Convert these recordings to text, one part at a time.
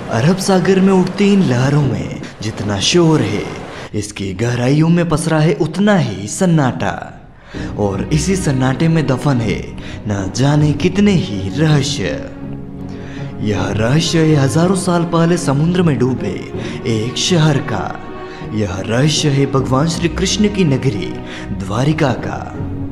अरब सागर में उठती इन लहरों में जितना शोर है, इसकी गहराइयों में पसरा है उतना ही सन्नाटा। और इसी सन्नाटे में दफन है न जाने कितने ही रहस्य। यह रहस्य है हजारों साल पहले समुद्र में डूबे एक शहर का। यह रहस्य है भगवान श्री कृष्ण की नगरी द्वारिका का।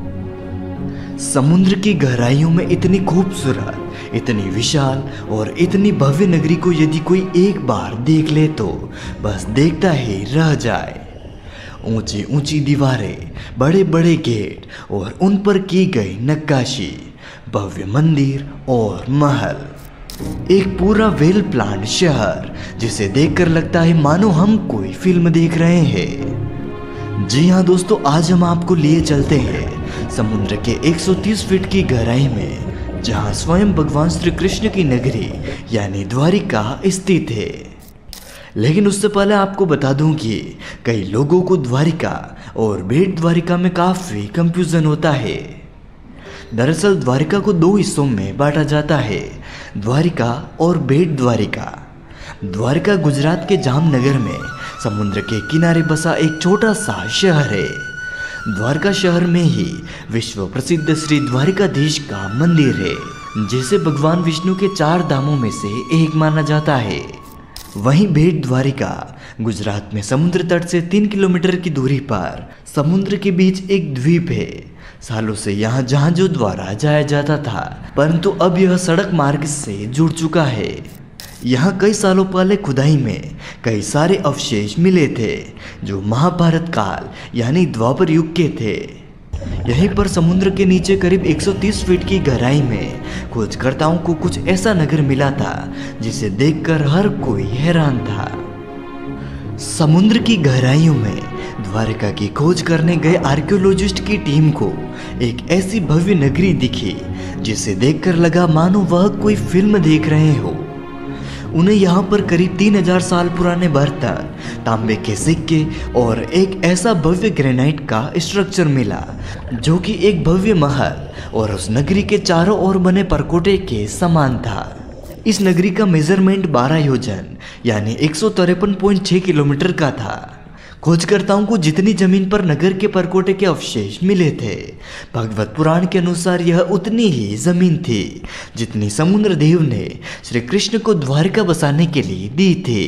समुद्र की गहराइयों में इतनी खूबसूरत, इतनी विशाल और इतनी भव्य नगरी को यदि कोई एक बार देख ले तो बस देखता ही रह जाए। ऊंची ऊंची दीवारें, बड़े बड़े गेट और उन पर की गई नक्काशी, भव्य मंदिर और महल, एक पूरा वेल प्लान्ड शहर जिसे देखकर लगता है मानो हम कोई फिल्म देख रहे हैं। जी हाँ दोस्तों, आज हम आपको लिए चलते हैं समुद्र के 130 फीट की गहराई में, जहाँ स्वयं भगवान श्री कृष्ण की नगरी यानी द्वारिका स्थित है। लेकिन उससे पहले आपको बता दूं कि कई लोगों को द्वारिका और बेट द्वारिका में काफ़ी कंफ्यूजन होता है। दरअसल द्वारिका को दो हिस्सों में बांटा जाता है, द्वारिका और बेट द्वारिका। द्वारिका गुजरात के जामनगर में समुद्र के किनारे बसा एक छोटा सा शहर है। द्वारका शहर में ही विश्व प्रसिद्ध श्री द्वारिकाधीश का मंदिर है, जिसे भगवान विष्णु के 4 धामों में से एक माना जाता है। वहीं बेट द्वारिका गुजरात में समुद्र तट से 3 किलोमीटर की दूरी पर समुद्र के बीच एक द्वीप है। सालों से यहाँ जहाजों द्वारा जाया जाता था, परंतु अब यह सड़क मार्ग से जुड़ चुका है। यहाँ कई सालों पहले खुदाई में कई सारे अवशेष मिले थे जो महाभारत काल यानी द्वापर युग के थे। यहीं पर समुद्र के नीचे करीब 130 फीट की गहराई में खोजकर्ताओं को कुछ ऐसा नगर मिला था जिसे देखकर हर कोई हैरान था। समुद्र की गहराइयों में द्वारिका की खोज करने गए आर्कियोलॉजिस्ट की टीम को एक ऐसी भव्य नगरी दिखी जिसे देखकर लगा मानो वह कोई फिल्म देख रहे हो। उन्हें यहाँ पर करीब 3000 साल पुराने बर्तन, तांबे के सिक्के और एक ऐसा भव्य ग्रेनाइट का स्ट्रक्चर मिला जो कि एक भव्य महल और उस नगरी के चारों ओर बने परकोटे के समान था। इस नगरी का मेजरमेंट 12 योजन यानी 153.6 किलोमीटर का था। खोजकर्ताओं को जितनी जमीन पर नगर के परकोटे के अवशेष मिले थे, भगवत पुराण के अनुसार यह उतनी ही जमीन थी जितनी समुद्र देव ने श्री कृष्ण को द्वारिका बसाने के लिए दी थी।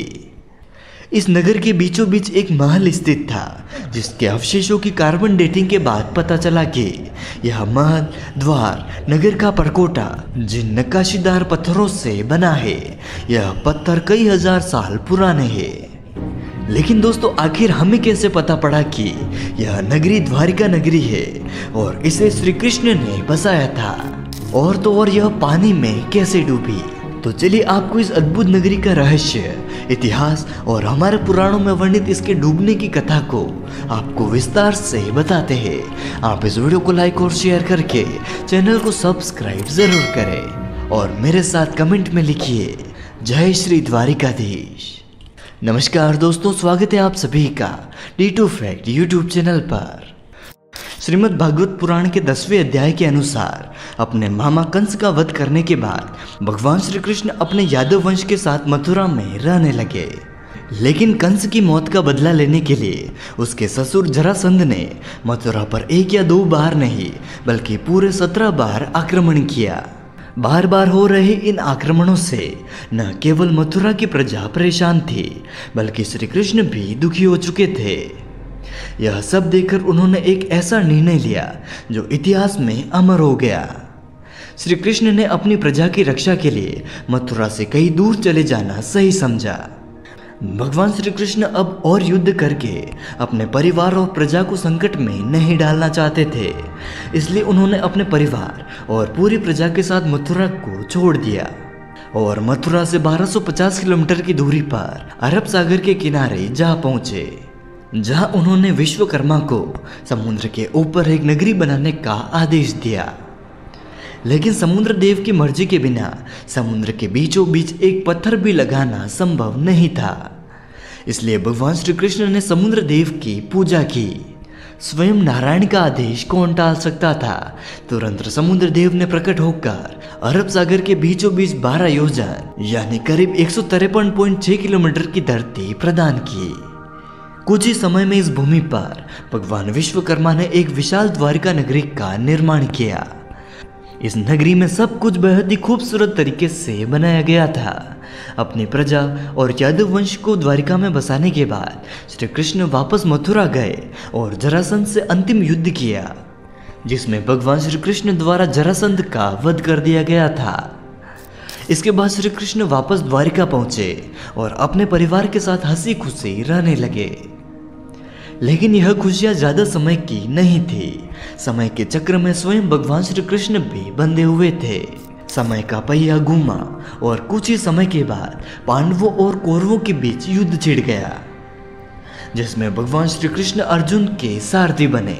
इस नगर के बीचों बीच एक महल स्थित था जिसके अवशेषों की कार्बन डेटिंग के बाद पता चला कि यह महल, द्वार, नगर का परकोटा जिन नक्काशीदार पत्थरों से बना है, यह पत्थर कई हजार साल पुराने हैं। लेकिन दोस्तों, आखिर हमें कैसे पता पड़ा कि यह नगरी द्वारिका नगरी है और इसे श्री कृष्ण ने बसाया था? और तो और यह पानी में कैसे डूबी? तो चलिए आपको इस अद्भुत नगरी का रहस्य, इतिहास और हमारे पुराणों में वर्णित इसके डूबने की कथा को आपको विस्तार से बताते हैं। आप इस वीडियो को लाइक और शेयर करके चैनल को सब्सक्राइब जरूर करें और मेरे साथ कमेंट में लिखिए जय श्री द्वारिकाधीश। नमस्कार दोस्तों, स्वागत है आप सभी का D2 फैक्ट यूट्यूब चैनल पर। श्रीमद् भागवत पुराण के 10वें अध्याय के अनुसार अपने मामा कंस का वध करने के बाद भगवान श्री कृष्ण अपने यादव वंश के साथ मथुरा में रहने लगे। लेकिन कंस की मौत का बदला लेने के लिए उसके ससुर जरासंध ने मथुरा पर 1 या 2 बार नहीं बल्कि पूरे 17 बार आक्रमण किया। बार बार हो रहे इन आक्रमणों से न केवल मथुरा की प्रजा परेशान थी बल्कि श्री कृष्ण भी दुखी हो चुके थे। यह सब देखकर उन्होंने एक ऐसा निर्णय लिया जो इतिहास में अमर हो गया। श्री कृष्ण ने अपनी प्रजा की रक्षा के लिए मथुरा से कहीं दूर चले जाना सही समझा। भगवान श्री कृष्ण अब और युद्ध करके अपने परिवार और प्रजा को संकट में नहीं डालना चाहते थे, इसलिए उन्होंने अपने परिवार और पूरी प्रजा के साथ मथुरा को छोड़ दिया और मथुरा से 1250 किलोमीटर की दूरी पर अरब सागर के किनारे जा पहुंचे, जहां उन्होंने विश्वकर्मा को समुद्र के ऊपर एक नगरी बनाने का आदेश दिया। लेकिन समुद्र देव की मर्जी के बिना समुद्र के बीचों बीच एक पत्थर भी लगाना संभव नहीं था। इसलिए भगवान श्री कृष्ण ने समुद्र देव की पूजा की। स्वयं नारायण का आदेश कौन टाल सकता था? तुरंत समुद्र देव ने प्रकट होकर अरब सागर के बीचों बीच 12 योजन यानी करीब 153.6 किलोमीटर की धरती प्रदान की। कुछ ही समय में इस भूमि पर भगवान विश्वकर्मा ने एक विशाल द्वारिका नगरी का निर्माण किया। इस नगरी में सब कुछ बेहद ही खूबसूरत तरीके से बनाया गया था। अपनी प्रजा और यादव वंश को द्वारिका में बसाने के बाद श्री कृष्ण वापस मथुरा गए और जरासंध से अंतिम युद्ध किया, जिसमें भगवान श्री कृष्ण द्वारा जरासंध का वध कर दिया गया था। इसके बाद श्री कृष्ण वापस द्वारिका पहुंचे और अपने परिवार के साथ हंसी खुशी रहने लगे। लेकिन यह खुशियां ज्यादा समय की नहीं थी। समय के चक्र में स्वयं भगवान श्री कृष्ण भी बंधे हुए थे। समय का पहिया घूमा और कुछ ही समय के बाद पांडवों और कौरवों के बीच युद्ध छिड़ गया, जिसमें भगवान श्री कृष्ण अर्जुन के सारथी बने।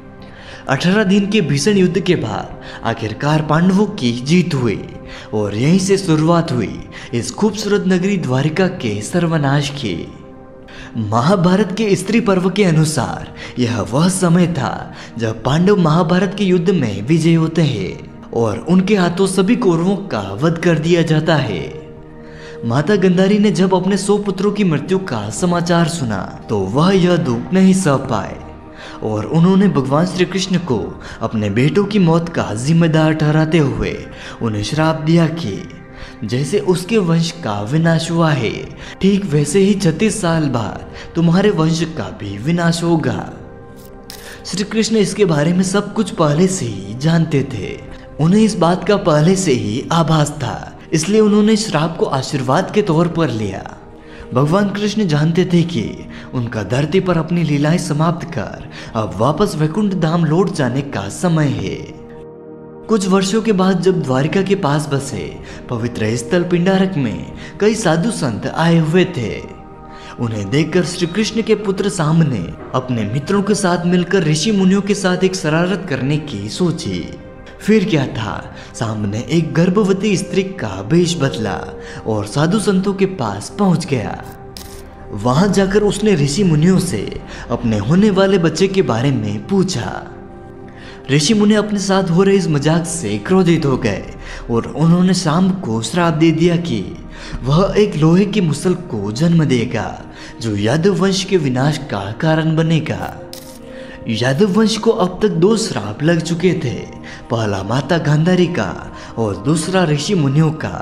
18 दिन के भीषण युद्ध के बाद आखिरकार पांडवों की जीत हुई और यहीं से शुरुआत हुई इस खूबसूरत नगरी द्वारिका के सर्वनाश की। महाभारत के स्त्री पर्व के अनुसार यह वह समय था जब पांडव महाभारत के युद्ध में विजयी होते हैं और उनके हाथों सभी कौरवों का वध कर दिया जाता है। माता गांधारी ने जब अपने 100 पुत्रों की मृत्यु का समाचार सुना तो वह यह दुख नहीं सह पाए और उन्होंने भगवान श्री कृष्ण को अपने बेटों की मौत का जिम्मेदार ठहराते हुए उन्हें श्राप दिया कि जैसे उसके वंश का विनाश हुआ है, ठीक वैसे ही 36 साल बाद तुम्हारे वंश का भी विनाश होगा। श्री कृष्ण इसके बारे में सब कुछ पहले से ही जानते थे। उन्हें इस बात का पहले से ही आभास था, इसलिए उन्होंने श्राप को आशीर्वाद के तौर पर लिया। भगवान कृष्ण जानते थे कि उनका धरती पर अपनी लीलाएं समाप्त कर अब वापस वैकुंठ धाम लौट जाने का समय है। कुछ वर्षों के बाद जब द्वारिका के पास बसे पवित्र स्थल पिंडारक में कई साधु संत आए हुए थे। उन्हें देखकर श्री कृष्ण के पुत्र सांब ने अपने मित्रों के साथ मिलकर ऋषि मुनियों के साथ एक शरारत करने की सोची। फिर क्या था, सांब ने एक गर्भवती स्त्री का वेश बदला और साधु संतों के पास पहुंच गया। वहां जाकर उसने ऋषि मुनियों से अपने होने वाले बच्चे के बारे में पूछा। ऋषि मुनि अपने साथ हो रहे इस मजाक से क्रोधित हो गए और उन्होंने सांब को श्राप दे दिया कि वह एक लोहे की मुसल को जन्म देगा जो यादव वंश के विनाश का कारण बनेगा। यादव वंश को अब तक 2 श्राप लग चुके थे, पहला माता गांधारी का और दूसरा ऋषि मुनियों का।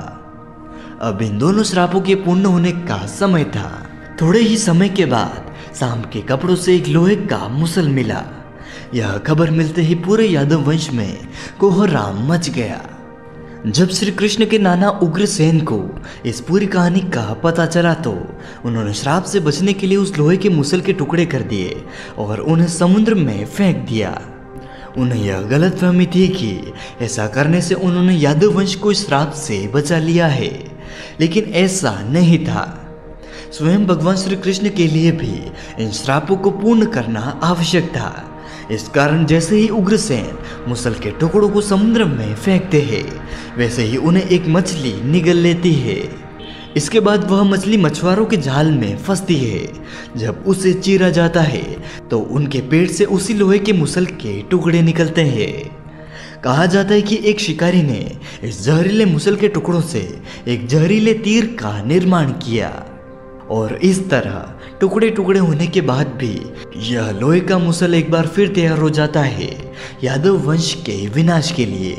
अब इन दोनों श्रापों के पूर्ण होने का समय था। थोड़े ही समय के बाद सांब के कपड़ों से एक लोहे का मुसल मिला। यह खबर मिलते ही पूरे यादव वंश में कोहराम मच गया। जब श्री कृष्ण के नाना उग्रसेन को इस पूरी कहानी का पता चला तो उन्होंने श्राप से बचने के लिए उस लोहे के मुसल के टुकड़े कर दिए और उन्हें समुद्र में फेंक दिया। उन्हें यह गलतफहमी थी कि ऐसा करने से उन्होंने यादव वंश को इस श्राप से बचा लिया है, लेकिन ऐसा नहीं था। स्वयं भगवान श्री कृष्ण के लिए भी इन श्रापों को पूर्ण करना आवश्यक था। इस कारण जैसे ही उग्रसेन मुसल के टुकड़ों को समुद्र में फेंकते हैं, वैसे ही उन्हें एक मछली निगल लेती है। इसके बाद वह मछली मछुआरों के जाल में फंसती है। जब उसे चीरा जाता है तो उनके पेट से उसी लोहे के मुसल के टुकड़े निकलते हैं। कहा जाता है कि एक शिकारी ने इस जहरीले मुसल के टुकड़ों से एक जहरीले तीर का निर्माण किया और इस तरह टुकड़े टुकड़े होने के बाद भी यह लोहे का मुसल एक बार फिर तैयार हो जाता है यादव वंश के विनाश के लिए।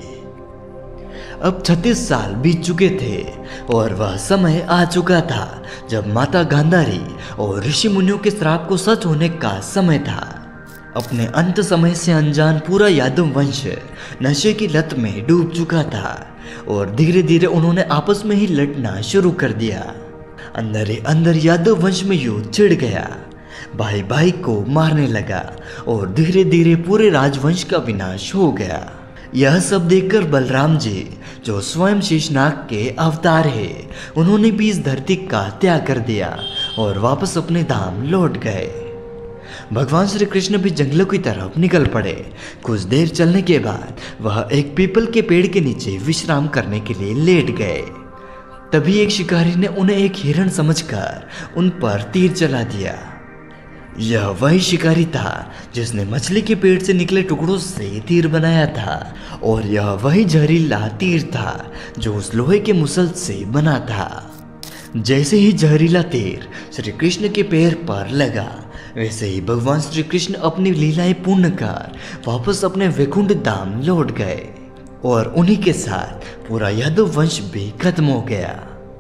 अब 36 साल बीत चुके थे और वह समय आ चुका था जब माता गांधारी और ऋषि मुनियों के श्राप को सच होने का समय था। अपने अंत समय से अनजान पूरा यादव वंश नशे की लत में डूब चुका था और धीरे धीरे उन्होंने आपस में ही लड़ना शुरू कर दिया। अंदर ही अंदर यादव वंश में युद्ध छिड़ गया। भाई भाई को मारने लगा और धीरे धीरे पूरे राजवंश का विनाश हो गया। यह सब देखकर बलराम जी, जो स्वयं शेषनाग के अवतार है, उन्होंने भी इस धरती का त्याग कर दिया और वापस अपने धाम लौट गए। भगवान श्री कृष्ण भी जंगलों की तरफ निकल पड़े। कुछ देर चलने के बाद वह एक पीपल के पेड़ के नीचे विश्राम करने के लिए लेट गए। तभी एक शिकारी ने उन्हें एक हिरण समझकर उन पर तीर चला दिया। यह वही शिकारी था जिसने मछली के पेट से निकले टुकड़ों से तीर बनाया था, और यह वही जहरीला तीर था जो उस लोहे के मुसल से बना था। जैसे ही जहरीला तीर श्री कृष्ण के पैर पर लगा, वैसे ही भगवान श्री कृष्ण अपनी लीलाएं पूर्ण कर वापस अपने वैकुंठ धाम लौट गए, और उन्हीं के साथ पूरा यादव वंश भी खत्म हो गया।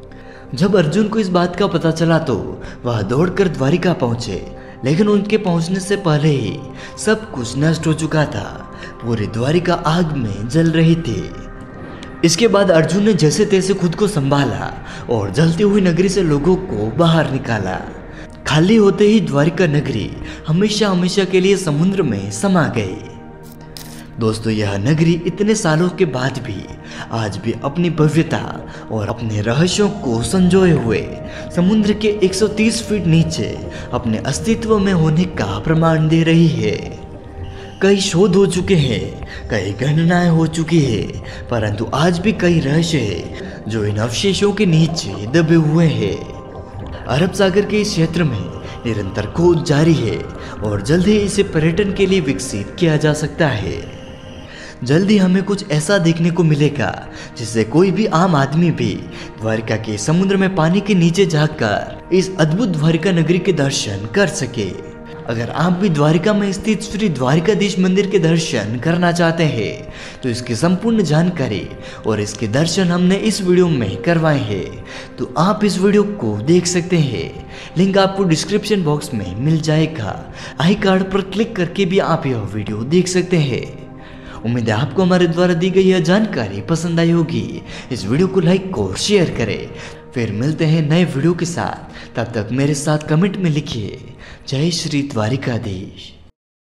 जब अर्जुन को इस बात का पता चला तो वह दौड़कर द्वारिका पहुंचे, लेकिन उनके पहुंचने से पहले ही सब कुछ नष्ट हो चुका था। पूरी द्वारिका आग में जल रही थी। इसके बाद अर्जुन ने जैसे तैसे खुद को संभाला और जलती हुई नगरी से लोगों को बाहर निकाला। खाली होते ही द्वारिका नगरी हमेशा हमेशा के लिए समुद्र में समा गई। दोस्तों, यह नगरी इतने सालों के बाद भी आज भी अपनी भव्यता और अपने रहस्यों को संजोए हुए समुद्र के 130 फीट नीचे अपने अस्तित्व में होने का प्रमाण दे रही है। कई शोध हो चुके हैं, कई गणनाएं हो चुकी है, परंतु आज भी कई रहस्य है जो इन अवशेषों के नीचे दबे हुए हैं। अरब सागर के इस क्षेत्र में निरंतर खोज जारी है और जल्द ही इसे पर्यटन के लिए विकसित किया जा सकता है। जल्दी हमें कुछ ऐसा देखने को मिलेगा जिससे कोई भी आम आदमी भी द्वारिका के समुद्र में पानी के नीचे जाकर इस अद्भुत द्वारिका नगरी के दर्शन कर सके। अगर आप भी द्वारिका में स्थित श्री द्वारिकाधीश मंदिर के दर्शन करना चाहते हैं तो इसकी संपूर्ण जानकारी और इसके दर्शन हमने इस वीडियो में करवाए हैं, तो आप इस वीडियो को देख सकते हैं। लिंक आपको डिस्क्रिप्शन बॉक्स में मिल जाएगा। आई कार्ड पर क्लिक करके भी आप यह वीडियो देख सकते हैं। उम्मीद है आपको हमारे द्वारा दी गई यह जानकारी पसंद आई होगी। इस वीडियो को लाइक और शेयर करें। फिर मिलते हैं नए वीडियो के साथ, तब तक मेरे साथ कमेंट में लिखिए जय श्री द्वारिकाधीश।